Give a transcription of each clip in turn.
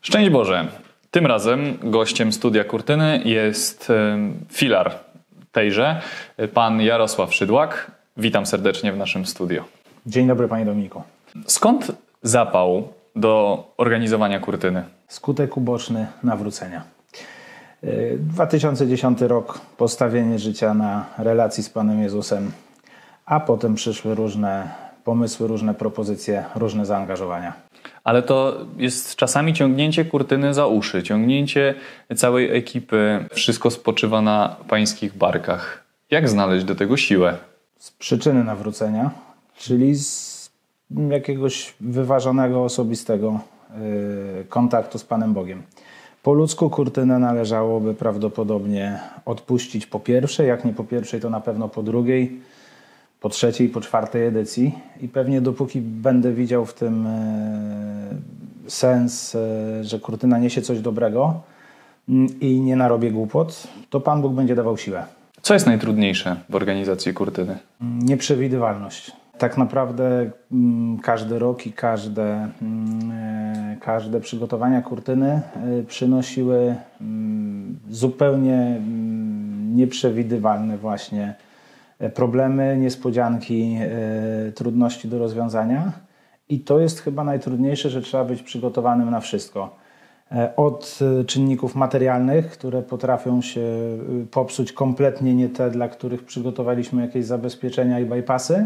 Szczęść Boże! Tym razem gościem Studia Kurtyny jest filar tejże, pan Jarosław Szydłak. Witam serdecznie w naszym studio. Dzień dobry, panie Dominiku. Skąd zapał do organizowania kurtyny? Skutek uboczny nawrócenia. 2010 rok, postawienie życia na relacji z Panem Jezusem, a potem przyszły różne pomysły, różne propozycje, różne zaangażowania. Ale to jest czasami ciągnięcie kurtyny za uszy, ciągnięcie całej ekipy. Wszystko spoczywa na pańskich barkach. Jak znaleźć do tego siłę? Z przyczyny nawrócenia, czyli z jakiegoś wyważonego, osobistego kontaktu z Panem Bogiem. Po ludzku kurtynę należałoby prawdopodobnie odpuścić po pierwszej, jak nie po pierwszej, to na pewno po drugiej, po trzeciej, po czwartej edycji i pewnie dopóki będę widział w tym sens, że kurtyna niesie coś dobrego i nie narobię głupot, to Pan Bóg będzie dawał siłę. Co jest najtrudniejsze w organizacji kurtyny? Nieprzewidywalność. Tak naprawdę każdy rok i każde przygotowania kurtyny przynosiły zupełnie nieprzewidywalne właśnie problemy, niespodzianki, trudności do rozwiązania. I to jest chyba najtrudniejsze, że trzeba być przygotowanym na wszystko. Od czynników materialnych, które potrafią się popsuć kompletnie nie te, dla których przygotowaliśmy jakieś zabezpieczenia i bypassy,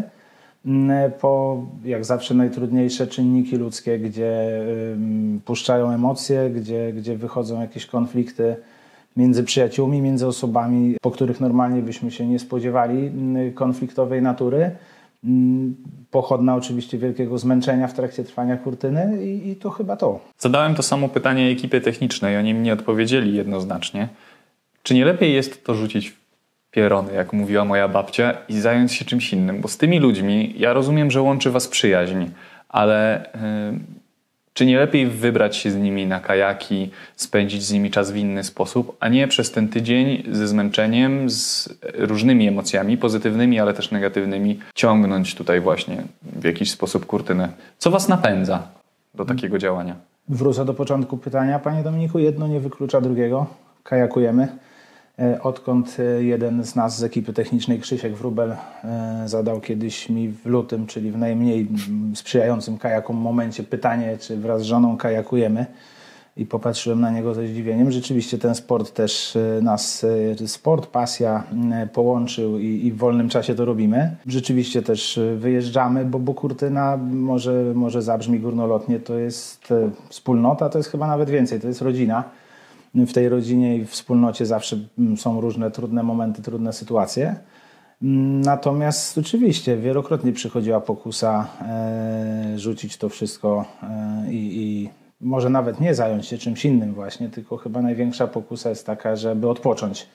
po jak zawsze najtrudniejsze czynniki ludzkie, gdzie puszczają emocje, gdzie wychodzą jakieś konflikty między przyjaciółmi, między osobami, po których normalnie byśmy się nie spodziewali konfliktowej natury. Pochodna oczywiście wielkiego zmęczenia w trakcie trwania kurtyny i to chyba to. Zadałem to samo pytanie ekipie technicznej, oni mi odpowiedzieli jednoznacznie. Czy nie lepiej jest to rzucić w pierony, jak mówiła moja babcia, i zająć się czymś innym? Bo z tymi ludźmi, ja rozumiem, że łączy was przyjaźń, ale czy nie lepiej wybrać się z nimi na kajaki, spędzić z nimi czas w inny sposób, a nie przez ten tydzień ze zmęczeniem, z różnymi emocjami, pozytywnymi, ale też negatywnymi, ciągnąć tutaj właśnie w jakiś sposób kurtynę? Co was napędza do takiego działania? Wrócę do początku pytania, panie Dominiku. Jedno nie wyklucza drugiego. Kajakujemy. Odkąd jeden z nas z ekipy technicznej, Krzysiek Wróbel, zadał kiedyś mi w lutym, czyli w najmniej sprzyjającym kajakom momencie pytanie, czy wraz z żoną kajakujemy, i popatrzyłem na niego ze zdziwieniem. Rzeczywiście ten sport też nas, sport, pasja połączył i w wolnym czasie to robimy. Rzeczywiście też wyjeżdżamy, bo kurtyna może zabrzmi górnolotnie, to jest wspólnota, to jest chyba nawet więcej, to jest rodzina. W tej rodzinie i w wspólnocie zawsze są różne trudne momenty, trudne sytuacje. Natomiast oczywiście wielokrotnie przychodziła pokusa rzucić to wszystko i może nawet nie zająć się czymś innym właśnie, tylko chyba największa pokusa jest taka, żeby odpocząć.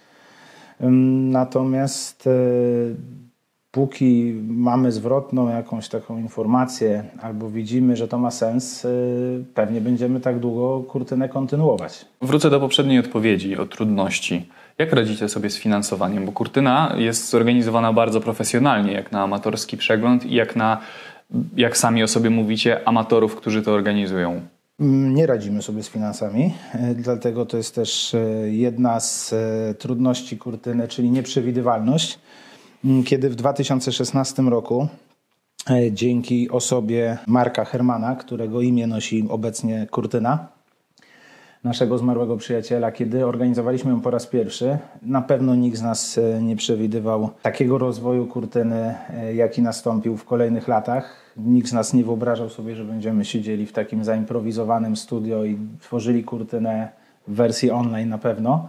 Natomiast póki mamy zwrotną jakąś taką informację albo widzimy, że to ma sens, pewnie będziemy tak długo kurtynę kontynuować. Wrócę do poprzedniej odpowiedzi o trudności. Jak radzicie sobie z finansowaniem? Bo kurtyna jest zorganizowana bardzo profesjonalnie, jak na amatorski przegląd i jak sami o sobie mówicie, amatorów, którzy to organizują. Nie radzimy sobie z finansami, dlatego to jest też jedna z trudności kurtyny, czyli nieprzewidywalność. Kiedy w 2016 roku dzięki osobie Marka Hermana, którego imię nosi obecnie kurtyna, naszego zmarłego przyjaciela, kiedy organizowaliśmy ją po raz pierwszy, na pewno nikt z nas nie przewidywał takiego rozwoju kurtyny, jaki nastąpił w kolejnych latach. Nikt z nas nie wyobrażał sobie, że będziemy siedzieli w takim zaimprowizowanym studio i tworzyli kurtynę w wersji online na pewno.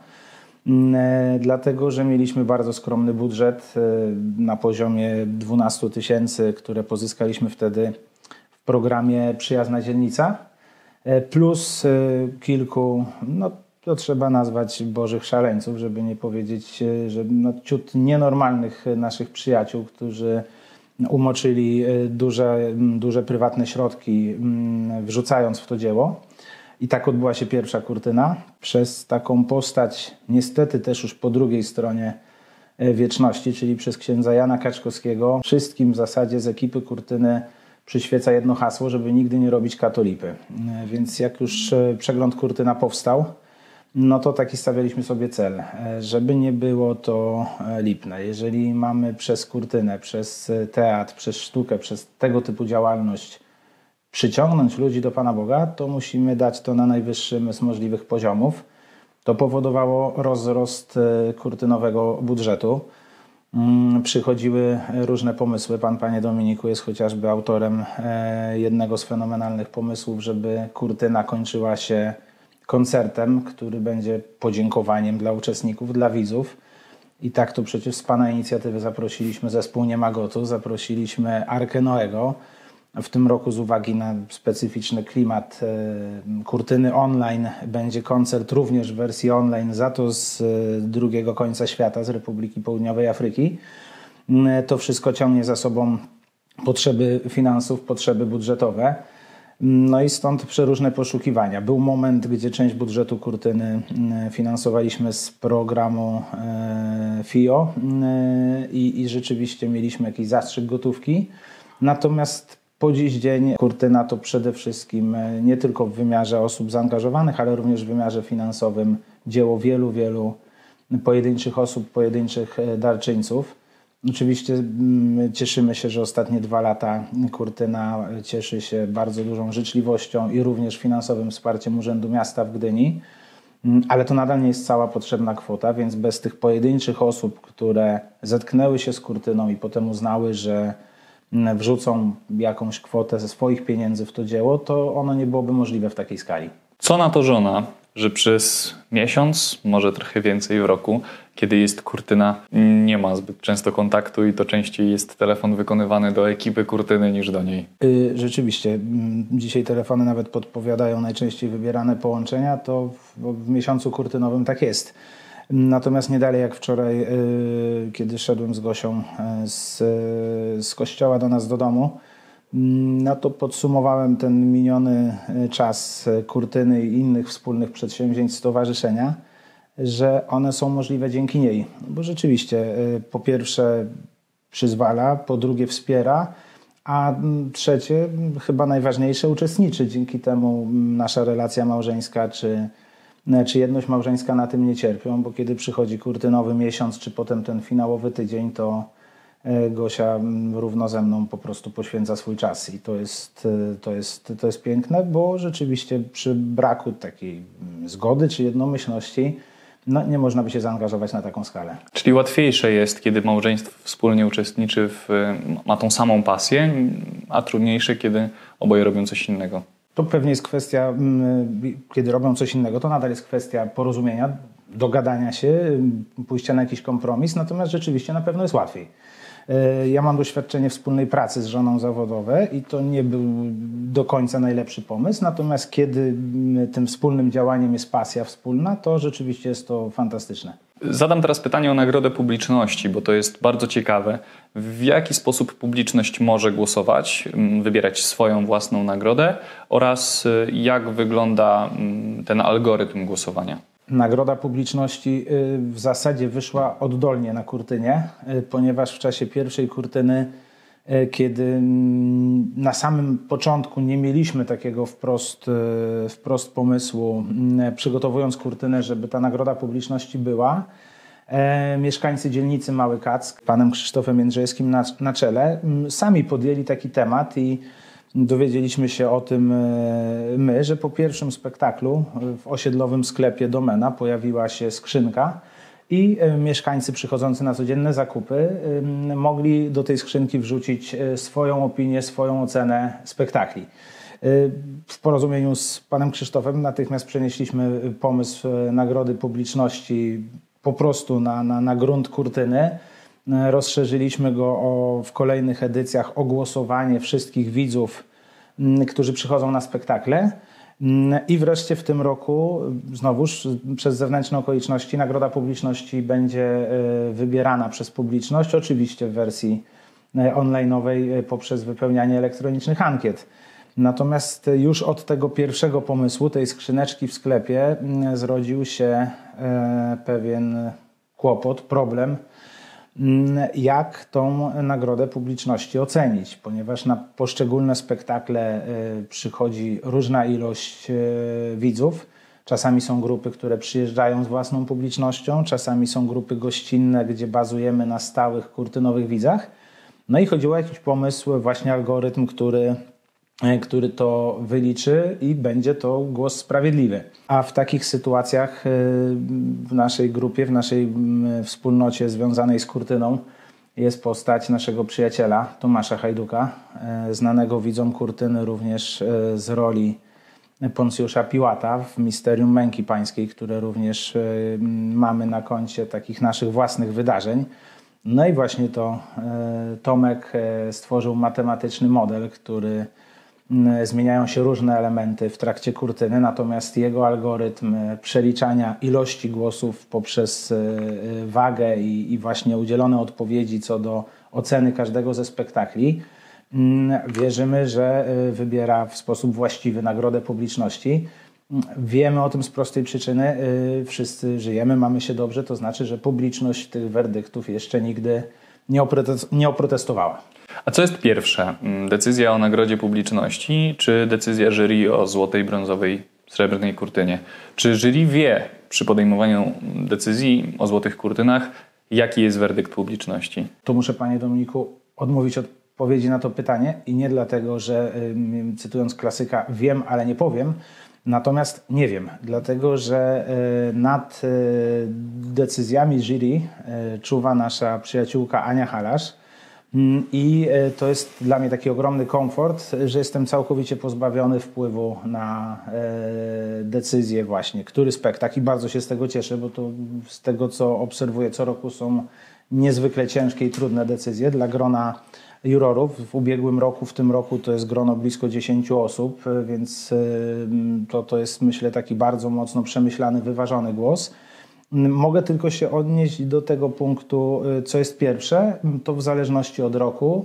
Dlatego, że mieliśmy bardzo skromny budżet na poziomie 12 000, które pozyskaliśmy wtedy w programie Przyjazna Dzielnica, plus kilku, to trzeba nazwać bożych szaleńców, żeby nie powiedzieć, że ciut nienormalnych naszych przyjaciół, którzy umoczyli duże prywatne środki, wrzucając w to dzieło. I tak odbyła się pierwsza kurtyna. Przez taką postać, niestety też już po drugiej stronie wieczności, czyli przez księdza Jana Kaczkowskiego, wszystkim w zasadzie z ekipy kurtyny przyświeca jedno hasło, żeby nigdy nie robić katolipy. Więc jak już przegląd Kurtyna powstał, no to taki stawialiśmy sobie cel, żeby nie było to lipne. Jeżeli mamy przez kurtynę, przez teatr, przez sztukę, przez tego typu działalność przyciągnąć ludzi do Pana Boga, to musimy dać to na najwyższym z możliwych poziomów. To powodowało rozrost kurtynowego budżetu. Przychodziły różne pomysły. Pan, Panie Dominiku, jest chociażby autorem jednego z fenomenalnych pomysłów, żeby kurtyna kończyła się koncertem, który będzie podziękowaniem dla uczestników, dla widzów. I tak to przecież z Pana inicjatywy zaprosiliśmy zespół Niemagotu, zaprosiliśmy Arkę Noego. W tym roku z uwagi na specyficzny klimat kurtyny online będzie koncert również w wersji online, za to z drugiego końca świata, z Republiki Południowej Afryki. To wszystko ciągnie za sobą potrzeby finansów, potrzeby budżetowe. No i stąd przeróżne poszukiwania. Był moment, gdzie część budżetu kurtyny finansowaliśmy z programu FIO i rzeczywiście mieliśmy jakiś zastrzyk gotówki. Natomiast po dziś dzień kurtyna to przede wszystkim nie tylko w wymiarze osób zaangażowanych, ale również w wymiarze finansowym dzieło wielu, wielu pojedynczych osób, pojedynczych darczyńców. Oczywiście cieszymy się, że ostatnie 2 lata kurtyna cieszy się bardzo dużą życzliwością i również finansowym wsparciem Urzędu Miasta w Gdyni, ale to nadal nie jest cała potrzebna kwota, więc bez tych pojedynczych osób, które zetknęły się z kurtyną i potem uznały, że wrzucą jakąś kwotę ze swoich pieniędzy w to dzieło, to ono nie byłoby możliwe w takiej skali. Co na to żona, że przez miesiąc, może trochę więcej w roku, kiedy jest kurtyna, nie ma zbyt często kontaktu i to częściej jest telefon wykonywany do ekipy kurtyny niż do niej? Rzeczywiście. Dzisiaj telefony nawet podpowiadają najczęściej wybierane połączenia, to w miesiącu kurtynowym tak jest. Natomiast nie dalej jak wczoraj, kiedy szedłem z Gosią z kościoła do nas do domu, no to podsumowałem ten miniony czas kurtyny i innych wspólnych przedsięwzięć stowarzyszenia, że one są możliwe dzięki niej. Bo rzeczywiście po pierwsze przyzwala, po drugie wspiera, a trzecie, chyba najważniejsze, uczestniczy. Dzięki temu nasza relacja małżeńska czy jedność małżeńska na tym nie cierpią, bo kiedy przychodzi kurtynowy miesiąc, czy potem ten finałowy tydzień, to Gosia równo ze mną po prostu poświęca swój czas i to jest piękne, bo rzeczywiście przy braku takiej zgody czy jednomyślności no, nie można by się zaangażować na taką skalę. Czyli łatwiejsze jest, kiedy małżeństwo wspólnie uczestniczy, ma tą samą pasję, a trudniejsze, kiedy oboje robią coś innego. To pewnie jest kwestia, kiedy robią coś innego, to nadal jest kwestia porozumienia, dogadania się, pójścia na jakiś kompromis, natomiast rzeczywiście na pewno jest łatwiej. Ja mam doświadczenie wspólnej pracy z żoną zawodowe i to nie był do końca najlepszy pomysł, natomiast kiedy tym wspólnym działaniem jest pasja wspólna, to rzeczywiście jest to fantastyczne. Zadam teraz pytanie o nagrodę publiczności, bo to jest bardzo ciekawe. W jaki sposób publiczność może głosować, wybierać swoją własną nagrodę oraz jak wygląda ten algorytm głosowania? Nagroda publiczności w zasadzie wyszła oddolnie na kurtynie, ponieważ w czasie pierwszej kurtyny, kiedy na samym początku nie mieliśmy takiego wprost pomysłu, przygotowując kurtynę, żeby ta nagroda publiczności była, mieszkańcy dzielnicy Mały Kack, panem Krzysztofem Jędrzejewskim na czele, sami podjęli taki temat i dowiedzieliśmy się o tym że po pierwszym spektaklu w osiedlowym sklepie Domena pojawiła się skrzynka i mieszkańcy przychodzący na codzienne zakupy mogli do tej skrzynki wrzucić swoją opinię, swoją ocenę spektakli. W porozumieniu z panem Krzysztofem natychmiast przenieśliśmy pomysł nagrody publiczności po prostu na grunt kurtyny. Rozszerzyliśmy go w kolejnych edycjach o głosowanie wszystkich widzów, którzy przychodzą na spektakle. I wreszcie w tym roku znowuż przez zewnętrzne okoliczności nagroda publiczności będzie wybierana przez publiczność, oczywiście w wersji online'owej poprzez wypełnianie elektronicznych ankiet. Natomiast już od tego pierwszego pomysłu, tej skrzyneczki w sklepie, zrodził się pewien kłopot, problem, jak tą nagrodę publiczności ocenić, ponieważ na poszczególne spektakle przychodzi różna ilość widzów. Czasami są grupy, które przyjeżdżają z własną publicznością, czasami są grupy gościnne, gdzie bazujemy na stałych kurtynowych widzach. No i chodziło o jakiś pomysł, właśnie algorytm, który to wyliczy i będzie to głos sprawiedliwy. A w takich sytuacjach w naszej grupie, w naszej wspólnocie związanej z kurtyną jest postać naszego przyjaciela Tomasza Hajduka, znanego widzom kurtyny również z roli Poncjusza Piłata w Misterium Męki Pańskiej, które również mamy na koncie takich naszych własnych wydarzeń. No i właśnie to Tomek stworzył matematyczny model, który zmieniają się różne elementy w trakcie kurtyny, natomiast jego algorytm przeliczania ilości głosów poprzez wagę i właśnie udzielone odpowiedzi co do oceny każdego ze spektakli, wierzymy, że wybiera w sposób właściwy nagrodę publiczności. Wiemy o tym z prostej przyczyny, wszyscy żyjemy, mamy się dobrze, to znaczy, że publiczność tych werdyktów jeszcze nigdy nie oprotestowała. A co jest pierwsze? Decyzja o nagrodzie publiczności, czy decyzja jury o złotej, brązowej, srebrnej kurtynie? Czy jury wie przy podejmowaniu decyzji o złotych kurtynach, jaki jest werdykt publiczności? Tu muszę, panie Dominiku, odmówić odpowiedzi na to pytanie i nie dlatego, że cytując klasyka, wiem, ale nie powiem. Natomiast nie wiem, dlatego że nad decyzjami jury czuwa nasza przyjaciółka Ania Halasz i to jest dla mnie taki ogromny komfort, że jestem całkowicie pozbawiony wpływu na decyzję właśnie, który spektakl i bardzo się z tego cieszę, bo to z tego co obserwuję co roku są niezwykle ciężkie i trudne decyzje dla grona jurorów. W ubiegłym roku, w tym roku to jest grono blisko 10 osób, więc to jest myślę taki bardzo mocno przemyślany, wyważony głos. Mogę tylko się odnieść do tego punktu, co jest pierwsze, to w zależności od roku,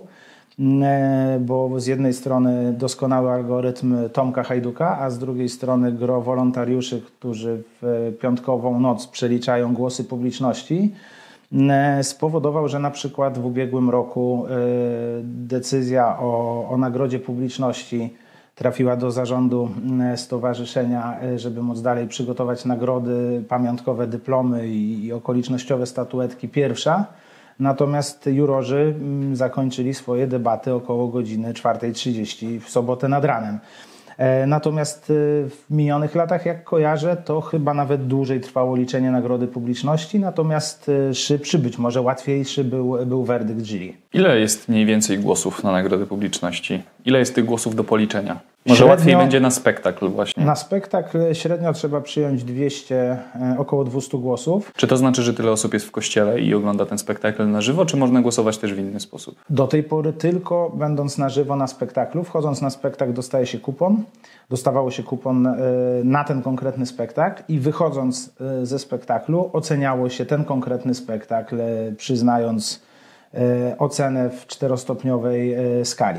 bo z jednej strony doskonały algorytm Tomka Hajduka, a z drugiej strony gro wolontariuszy, którzy w piątkową noc przeliczają głosy publiczności, spowodował, że na przykład w ubiegłym roku decyzja o nagrodzie publiczności trafiła do zarządu stowarzyszenia, żeby móc dalej przygotować nagrody, pamiątkowe dyplomy i okolicznościowe statuetki pierwsza. Natomiast jurorzy zakończyli swoje debaty około godziny 4:30 w sobotę nad ranem. Natomiast w minionych latach, jak kojarzę, to chyba nawet dłużej trwało liczenie nagrody publiczności, natomiast szybszy, być może łatwiejszy był werdykt jury. Ile jest mniej więcej głosów na nagrodę publiczności? Ile jest tych głosów do policzenia? Może łatwiej będzie na spektakl właśnie. Na spektakl średnio trzeba przyjąć około 200 głosów. Czy to znaczy, że tyle osób jest w kościele i ogląda ten spektakl na żywo, czy można głosować też w inny sposób? Do tej pory tylko będąc na żywo na spektaklu, wchodząc na spektakl dostaje się kupon. Dostawało się kupon na ten konkretny spektakl i wychodząc ze spektaklu oceniało się ten konkretny spektakl, przyznając ocenę w 4-stopniowej skali.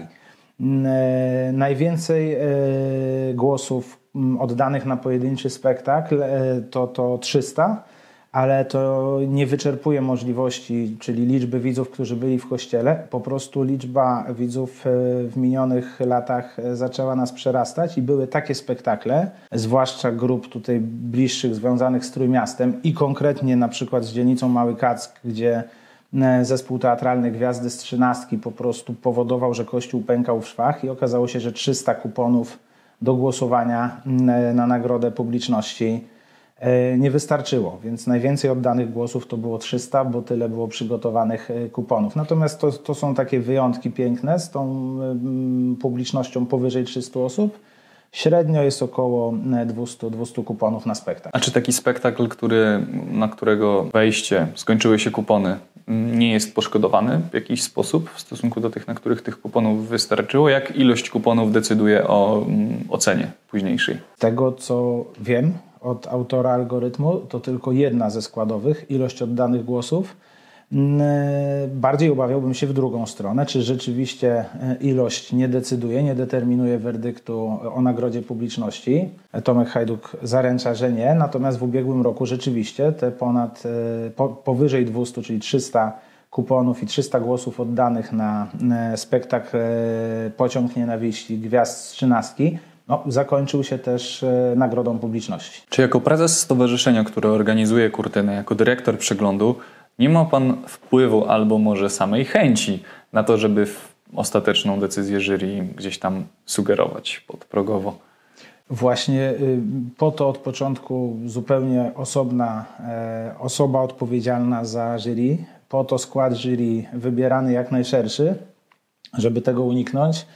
Najwięcej głosów oddanych na pojedynczy spektakl to 300, ale to nie wyczerpuje możliwości, czyli liczby widzów, którzy byli w kościele. Po prostu liczba widzów w minionych latach zaczęła nas przerastać i były takie spektakle, zwłaszcza grup tutaj bliższych, związanych z Trójmiastem i konkretnie na przykład z dzielnicą Mały Kack, gdzie zespół teatralny Gwiazdy z Trzynastki po prostu powodował, że kościół pękał w szwach i okazało się, że 300 kuponów do głosowania na nagrodę publiczności nie wystarczyło, więc najwięcej oddanych głosów to było 300, bo tyle było przygotowanych kuponów. Natomiast to są takie wyjątki piękne z tą publicznością powyżej 300 osób. Średnio jest około 200 kuponów na spektakl. A czy taki spektakl, na którego wejście skończyły się kupony, nie jest poszkodowany w jakiś sposób w stosunku do tych, na których tych kuponów wystarczyło? Jak ilość kuponów decyduje o ocenie późniejszej? Z tego, co wiem od autora algorytmu, to tylko jedna ze składowych, ilość oddanych głosów. Bardziej obawiałbym się w drugą stronę, czy rzeczywiście ilość nie decyduje, nie determinuje werdyktu o nagrodzie publiczności. Tomek Hajduk zaręcza, że nie, natomiast w ubiegłym roku rzeczywiście te powyżej 200, czyli 300 kuponów i 300 głosów oddanych na spektakl Pociąg Nienawiści Gwiazd z Trzynastki, zakończył się też nagrodą publiczności. Czy jako prezes stowarzyszenia, które organizuje Kurtynę, jako dyrektor przeglądu, nie ma pan wpływu albo może samej chęci na to, żeby ostateczną decyzję jury gdzieś tam sugerować podprogowo? Właśnie po to od początku zupełnie osobna osoba odpowiedzialna za jury, po to skład jury wybierany jak najszerszy, żeby tego uniknąć.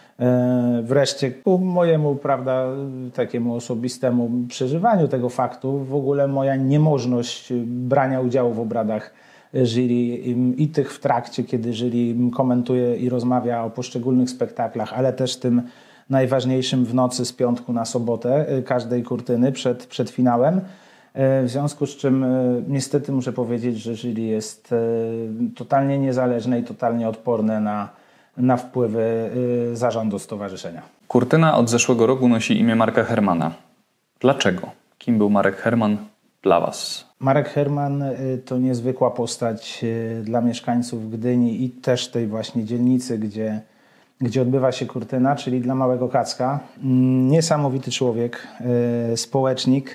Wreszcie ku mojemu, takiemu osobistemu przeżywaniu tego faktu, w ogóle moja niemożność brania udziału w obradach jury i tych w trakcie, kiedy jury komentuje i rozmawia o poszczególnych spektaklach, ale też tym najważniejszym w nocy z piątku na sobotę każdej kurtyny przed finałem. W związku z czym niestety muszę powiedzieć, że jury jest totalnie niezależne i totalnie odporne na wpływy zarządu stowarzyszenia. Kurtyna od zeszłego roku nosi imię Marka Hermana. Dlaczego? Kim był Marek Herman dla was? Marek Herman to niezwykła postać dla mieszkańców Gdyni i też tej właśnie dzielnicy, gdzie odbywa się kurtyna, czyli dla Małego Kadzka. Niesamowity człowiek, społecznik,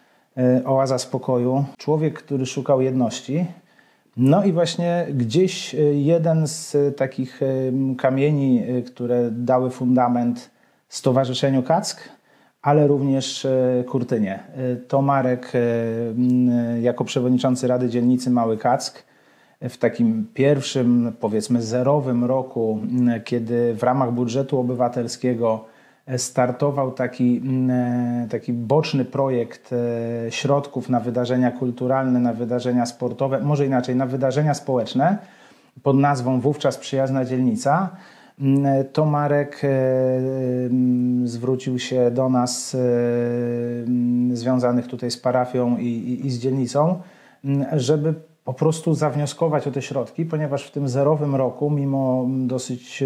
oaza spokoju. Człowiek, który szukał jedności. No i właśnie gdzieś jeden z takich kamieni, które dały fundament Stowarzyszeniu Kack, ale również Kurtynie. To Marek jako przewodniczący Rady Dzielnicy Mały Kack w takim pierwszym, powiedzmy zerowym roku, kiedy w ramach budżetu obywatelskiego startował taki boczny projekt środków na wydarzenia kulturalne, na wydarzenia sportowe, może inaczej, na wydarzenia społeczne pod nazwą wówczas Przyjazna Dzielnica, to Marek zwrócił się do nas związanych tutaj z parafią i z dzielnicą, żeby po prostu zawnioskować o te środki, ponieważ w tym zerowym roku, mimo dosyć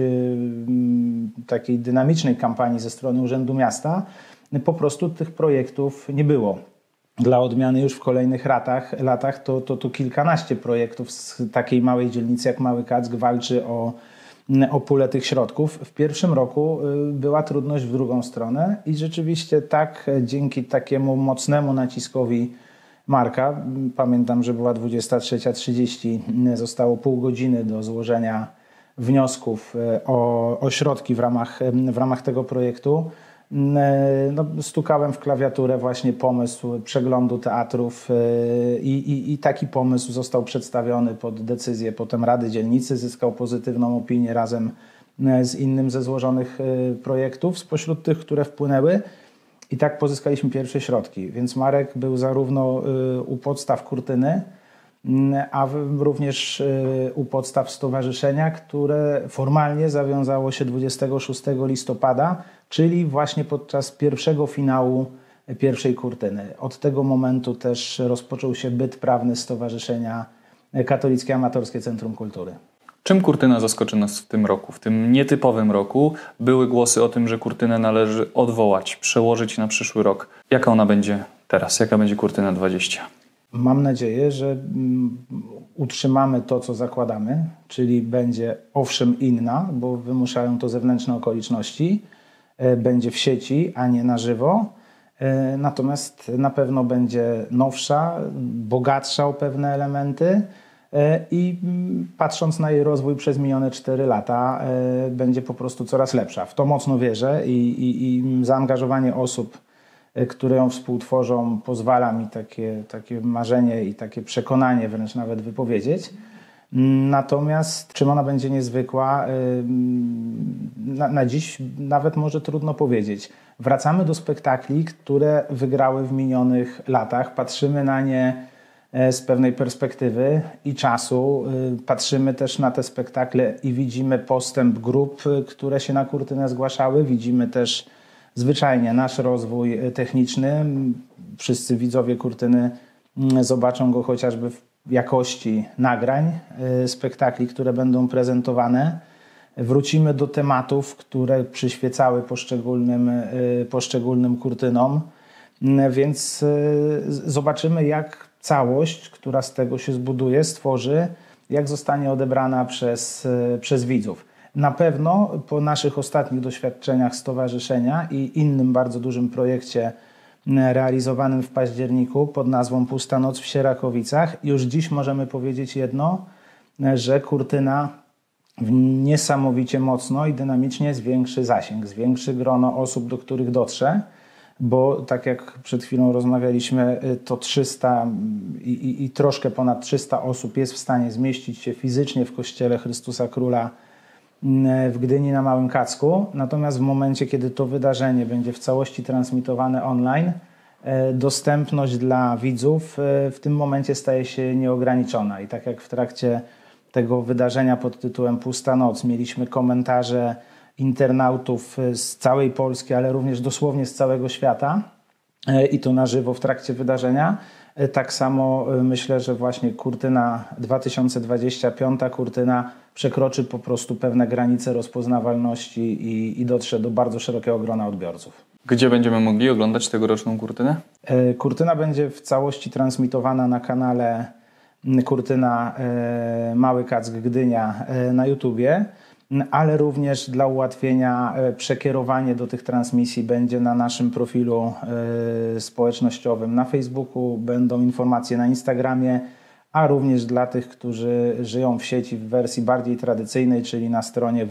takiej dynamicznej kampanii ze strony Urzędu Miasta, po prostu tych projektów nie było. Dla odmiany już w kolejnych latach to kilkanaście projektów z takiej małej dzielnicy jak Mały Kack walczy o pulę tych środków. W pierwszym roku była trudność w drugą stronę i rzeczywiście tak dzięki takiemu mocnemu naciskowi Marka, pamiętam, że była 23:30, zostało pół godziny do złożenia wniosków o środki w ramach tego projektu. Stukałem w klawiaturę właśnie pomysł przeglądu teatrów i taki pomysł został przedstawiony pod decyzję potem Rady Dzielnicy, zyskał pozytywną opinię razem z innym ze złożonych projektów spośród tych, które wpłynęły. I tak pozyskaliśmy pierwsze środki, więc Marek był zarówno u podstaw Kurtyny, a również u podstaw stowarzyszenia, które formalnie zawiązało się 26 listopada, czyli właśnie podczas pierwszego finału pierwszej Kurtyny. Od tego momentu też rozpoczął się byt prawny Stowarzyszenia Katolickie Amatorskie Centrum Kultury. Czym Kurtyna zaskoczy nas w tym roku? W tym nietypowym roku były głosy o tym, że Kurtynę należy odwołać, przełożyć na przyszły rok. Jaka ona będzie teraz? Jaka będzie Kurtyna 20? Mam nadzieję, że utrzymamy to, co zakładamy, czyli będzie owszem inna, bo wymuszają to zewnętrzne okoliczności, będzie w sieci, a nie na żywo. Natomiast na pewno będzie nowsza, bogatsza o pewne elementy i patrząc na jej rozwój przez minione 4 lata będzie po prostu coraz lepsza. W to mocno wierzę i zaangażowanie osób, które ją współtworzą, pozwala mi takie marzenie i takie przekonanie wręcz nawet wypowiedzieć. Natomiast czym ona będzie niezwykła, na dziś nawet może trudno powiedzieć. Wracamy do spektakli, które wygrały w minionych latach. Patrzymy na nie z pewnej perspektywy i czasu. Patrzymy też na te spektakle i widzimy postęp grup, które się na Kurtynę zgłaszały. Widzimy też zwyczajnie nasz rozwój techniczny. Wszyscy widzowie Kurtyny zobaczą go chociażby w jakości nagrań, spektakli, które będą prezentowane. Wrócimy do tematów, które przyświecały poszczególnym kurtynom, więc zobaczymy, jak całość, która z tego się zbuduje, stworzy jak zostanie odebrana przez widzów. Na pewno po naszych ostatnich doświadczeniach stowarzyszenia i innym bardzo dużym projekcie realizowanym w październiku pod nazwą Pusta Noc w Sierakowicach, już dziś możemy powiedzieć jedno, że kurtyna niesamowicie mocno i dynamicznie zwiększy zasięg, zwiększy grono osób, do których dotrze, bo tak jak przed chwilą rozmawialiśmy, to 300 i troszkę ponad 300 osób jest w stanie zmieścić się fizycznie w Kościele Chrystusa Króla w Gdyni na Małym Kacku. Natomiast w momencie, kiedy to wydarzenie będzie w całości transmitowane online, dostępność dla widzów w tym momencie staje się nieograniczona. I tak jak w trakcie tego wydarzenia pod tytułem Pusta Noc mieliśmy komentarze internautów z całej Polski, ale również dosłownie z całego świata i to na żywo w trakcie wydarzenia. Tak samo myślę, że właśnie kurtyna 2025, kurtyna przekroczy po prostu pewne granice rozpoznawalności i dotrze do bardzo szerokiego grona odbiorców. Gdzie będziemy mogli oglądać tegoroczną kurtynę? Kurtyna będzie w całości transmitowana na kanale Kurtyna Mały Kack Gdynia na YouTubie, ale również dla ułatwienia przekierowanie do tych transmisji będzie na naszym profilu społecznościowym na Facebooku, będą informacje na Instagramie, a również dla tych, którzy żyją w sieci w wersji bardziej tradycyjnej, czyli na stronie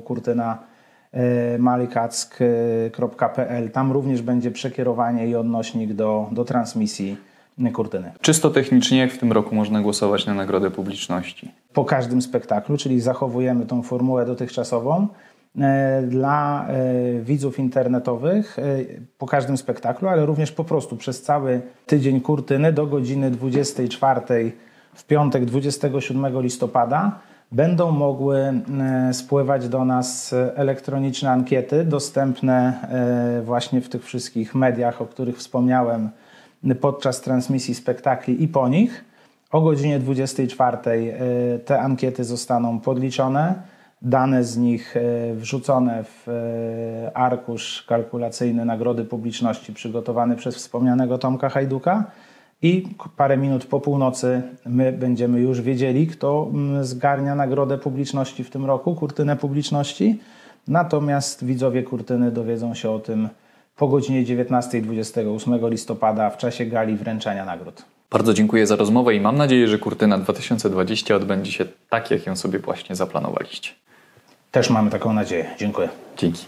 www.kurtynamalikack.pl. Tam również będzie przekierowanie i odnośnik do transmisji kurtyny. Czysto technicznie, jak w tym roku można głosować na nagrodę publiczności? Po każdym spektaklu, czyli zachowujemy tą formułę dotychczasową. Dla widzów internetowych po każdym spektaklu, ale również po prostu przez cały tydzień kurtyny do godziny 24 w piątek 27 listopada będą mogły spływać do nas elektroniczne ankiety dostępne właśnie w tych wszystkich mediach, o których wspomniałem podczas transmisji spektakli i po nich. O godzinie 24 te ankiety zostaną podliczone, dane z nich wrzucone w arkusz kalkulacyjny nagrody publiczności przygotowany przez wspomnianego Tomka Hajduka i parę minut po północy my będziemy już wiedzieli, kto zgarnia nagrodę publiczności w tym roku, kurtynę publiczności. Natomiast widzowie kurtyny dowiedzą się o tym po godzinie 19 28 listopada w czasie gali wręczania nagród. Bardzo dziękuję za rozmowę i mam nadzieję, że kurtyna 2020 odbędzie się tak, jak ją sobie właśnie zaplanowaliście. Też mamy taką nadzieję. Dziękuję. Dzięki.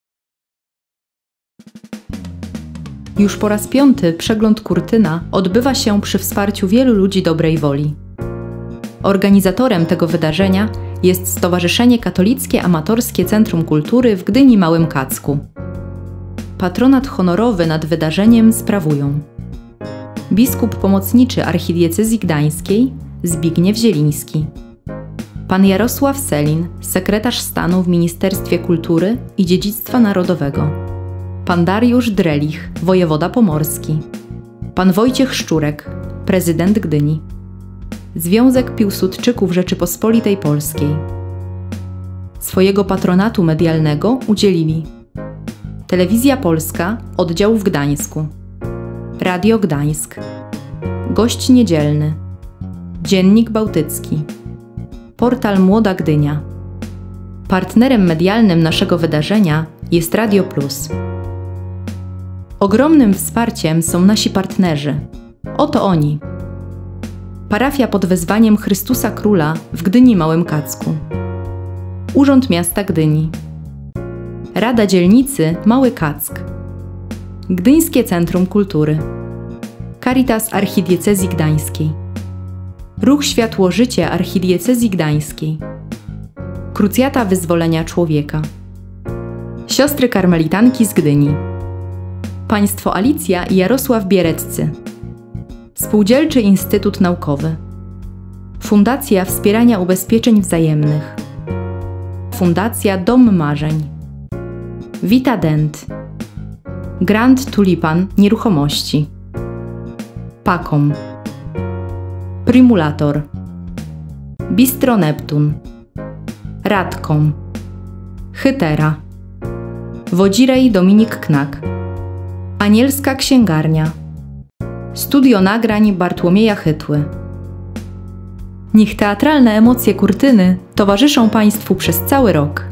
Już po raz 5. przegląd Kurtyna odbywa się przy wsparciu wielu ludzi dobrej woli. Organizatorem tego wydarzenia jest Stowarzyszenie Katolickie Amatorskie Centrum Kultury w Gdyni Małym Kacku. Patronat honorowy nad wydarzeniem sprawują biskup pomocniczy Archidiecezji Gdańskiej Zbigniew Zieliński, pan Jarosław Selin, sekretarz stanu w Ministerstwie Kultury i Dziedzictwa Narodowego, pan Dariusz Drelich, wojewoda pomorski, pan Wojciech Szczurek, prezydent Gdyni, Związek Piłsudczyków Rzeczypospolitej Polskiej. Swojego patronatu medialnego udzielili Telewizja Polska, oddział w Gdańsku, Radio Gdańsk, Gość Niedzielny, Dziennik Bałtycki, Portal Młoda Gdynia. Partnerem medialnym naszego wydarzenia jest Radio Plus. Ogromnym wsparciem są nasi partnerzy. Oto oni. Parafia pod wezwaniem Chrystusa Króla w Gdyni Małym Kacku. Urząd Miasta Gdyni. Rada Dzielnicy Mały Kack. Gdyńskie Centrum Kultury. Caritas Archidiecezji Gdańskiej. Ruch Światło-Życie Archidiecezji Gdańskiej. Krucjata Wyzwolenia Człowieka. Siostry Karmelitanki z Gdyni. Państwo Alicja i Jarosław Biereccy. Spółdzielczy Instytut Naukowy. Fundacja Wspierania Ubezpieczeń Wzajemnych. Fundacja Dom Marzeń. Vitadent. Grand Tulipan Nieruchomości. Pacom. Primulator. Bistro Neptun. Radcom. Hytera. Wodzirej Dominik Knak. Anielska Księgarnia. Studio Nagrań Bartłomieja Chytły. Niech teatralne emocje kurtyny towarzyszą Państwu przez cały rok.